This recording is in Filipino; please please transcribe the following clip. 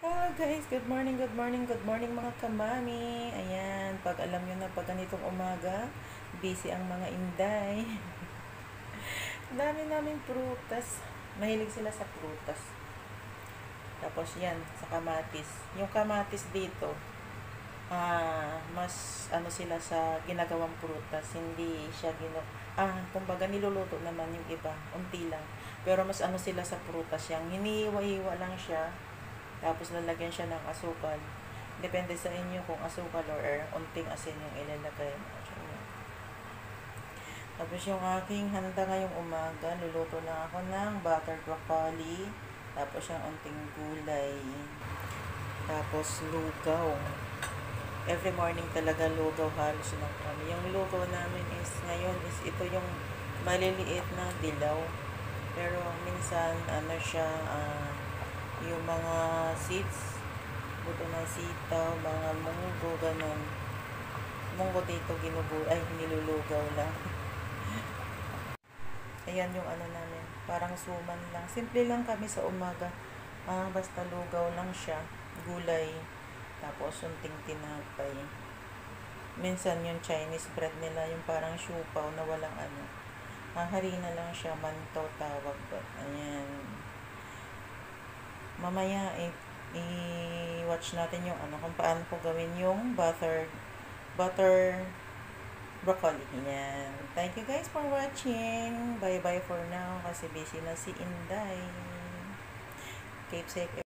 Hello guys, good morning, good morning, good morning mga kamami. Ayan, pag alam nyo na pag ganitong umaga, busy ang mga inday. Dami naming prutas. Mahilig sila sa prutas. Tapos yan, sa kamatis. Yung kamatis dito, mas ano sila sa ginagawang prutas. Hindi siya kumbaga niluluto naman yung iba, unti lang. Pero mas ano sila sa prutas, yung hinihiwa-hiwa lang siya. Tapos lalagyan siya ng asukal. Depende sa inyo kung asukal or unting asin yung ilalagay. Tapos yung aking handa ngayong umaga, luluto na ako ng buttered broccoli. Tapos yung unting gulay. Tapos lugaw. Every morning talaga lugaw halos ng kami. Yung lugaw namin is ngayon is ito yung maliliit na dilaw. Pero minsan ano siya, yung mga seeds, buto ng sitaw, mga munggo, ganun. Munggo dito nilulugaw lang. Ayan yung ano namin, parang suman lang. Simple lang kami sa umaga. Basta lugaw lang siya, gulay, tapos unting tinapay. Minsan yung Chinese bread nila, yung parang siupaw na walang ano. Harina lang siya, manto tawag ba. Ayan. Mamaya i-watch natin yung ano, kung paano po gawin yung butter broccoli. Yan. Thank you guys for watching. Bye bye for now kasi busy na si Inday. Keep safe.